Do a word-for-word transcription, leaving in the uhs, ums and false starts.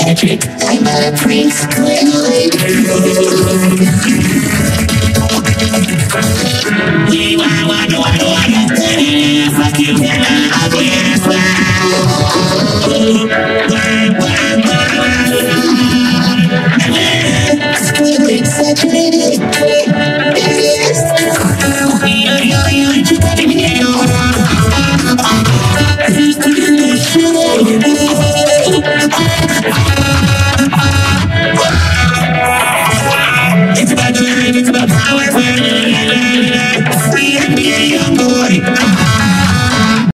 magic. I'm a priest. We want, want, want, want, fuck you, and I'll be as well.